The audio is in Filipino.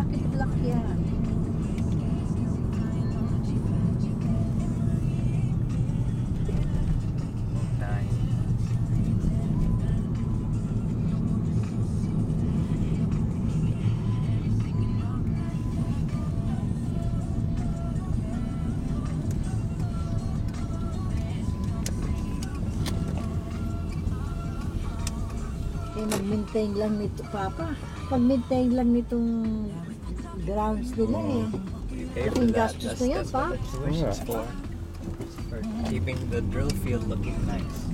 Bakit black yan? Nine. Eh, mag-maintain lang nito, Papa. Mag-maintain lang nitong grounds nila eh. You pay for Laking that. gastos That's, na yan, that's what pa. the tuition's for. For keeping the drill field looking nice.